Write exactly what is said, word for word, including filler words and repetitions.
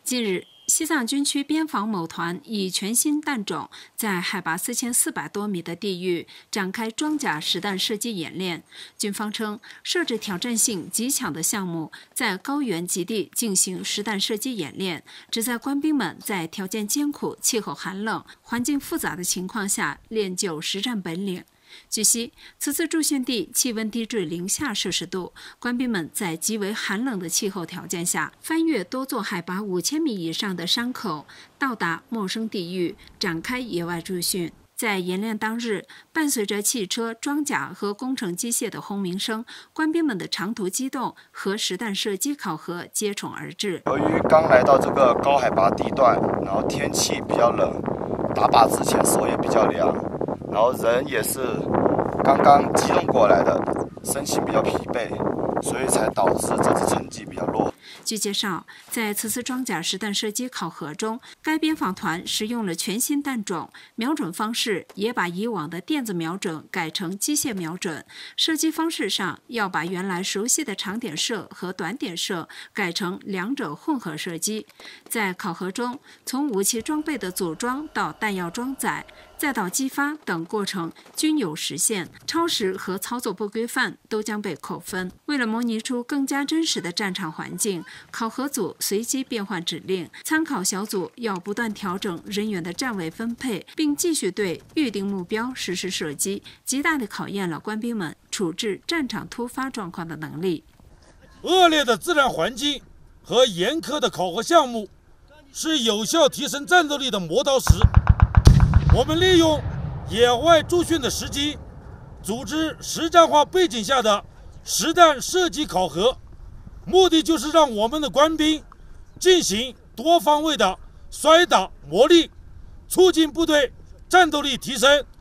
近日，西藏军区边防某团以全新弹种在海拔四千四百多米的地域展开装甲实弹射击演练。军方称，设置挑战性极强的项目，在高原极地进行实弹射击演练，旨在官兵们在条件艰苦、气候寒冷、环境复杂的情况下练就实战本领。据悉，此次驻训地气温低至零下摄氏度，官兵们在极为寒冷的气候条件下，翻越多座海拔五千米以上的山口，到达陌生地域，展开野外驻训。在演练当日，伴随着汽车、装甲和工程机械的轰鸣声，官兵们的长途机动和实弹射击考核接踵而至。 由于刚来到这个高海拔地段，然后天气比较冷，打靶之前手也比较凉，然后人也是刚刚机动过来的，身心比较疲惫，所以才导致这次成绩比较弱。 据介绍，在此次装甲实弹射击考核中，该边防团使用了全新弹种，瞄准方式也把以往的电子瞄准改成机械瞄准，射击方式上要把原来熟悉的长点射和短点射改成两者混合射击。在考核中，从武器装备的组装到弹药装载，再到激发等过程均有实现，超时和操作不规范都将被扣分。为了模拟出更加真实的战场环境，考核组随机变换指令，参考小组要不断调整人员的站位分配，并继续对预定目标实施射击，极大地考验了官兵们处置战场突发状况的能力。 恶劣的自然环境和严苛的考核项目是有效提升战斗力的磨刀石。我们利用野外驻训的时机，组织实战化背景下的实弹射击考核，目的就是让我们的官兵进行多方位的摔打磨砺，促进部队战斗力提升。